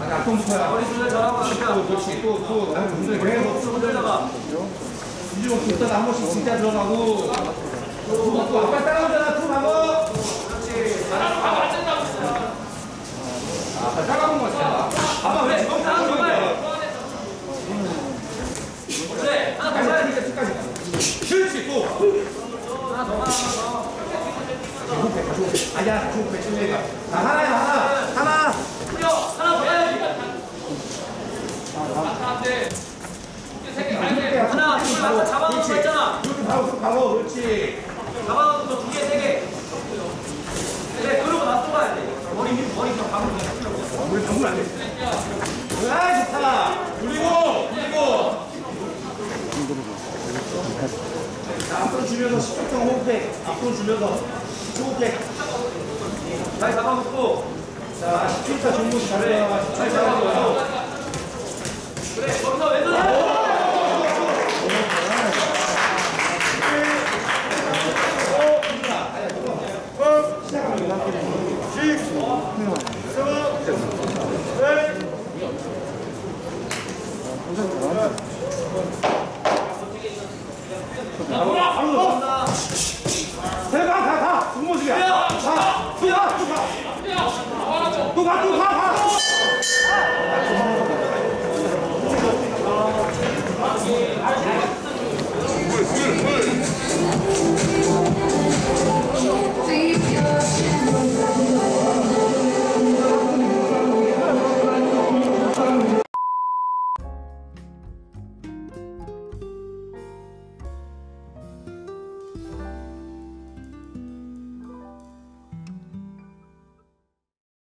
앞동부터야. 머리 둘레 잘하고 있다. 그렇지. 또 나는 계속 손들다가 뒤집어 줬다가 한 번씩 진짜 들어가고. 또 아빠 따라오잖아. 또 가고. 그렇지. 가면 안 된다고. 아빠 따라오는 거 같아. 아빠 왜 지금 따라오는 거야? 그래. 하나 더 가야 돼. 끝까지. 그렇지. 또. 하나 더. 아니야. 좀 배출해가. 자, 하나야, 하나. 뿌려. 하나 더 해야지. 안 돼. 세개 가야 돼. 하나, 둘, 아까 잡아놓은 거 있잖아. 이렇게 바로. 그렇지. 잡아놓은 거 두 개, 세 개. 그래, 그러고 나서 가야 돼. 머리 좀 감으면 돼. 우리 방울 안 돼. 아, 좋다. 그리고. 자, 앞으로 주면서 10초 동안 호흡해. 앞으로 주면서 호흡해. 잘 잡아놓고. 자, 10초 정도 잘 잡아놓고. 그래, 거기서 왼손.